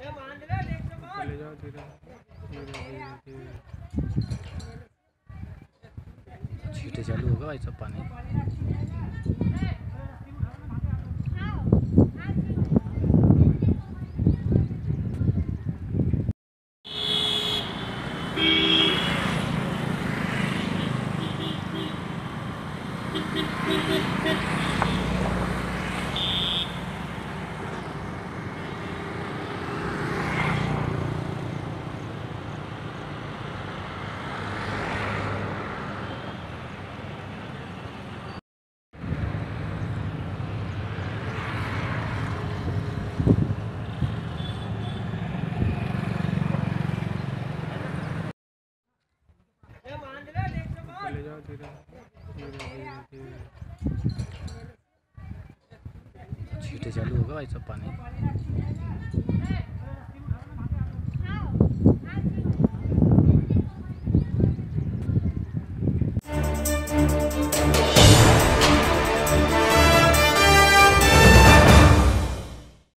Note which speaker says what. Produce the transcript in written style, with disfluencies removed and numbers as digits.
Speaker 1: चले जाओ धीरे
Speaker 2: छींटे चालू होगा भाई सब पानी।
Speaker 1: चले जाओ धीरे
Speaker 2: छींटे चालू होगा भाई सब पानी।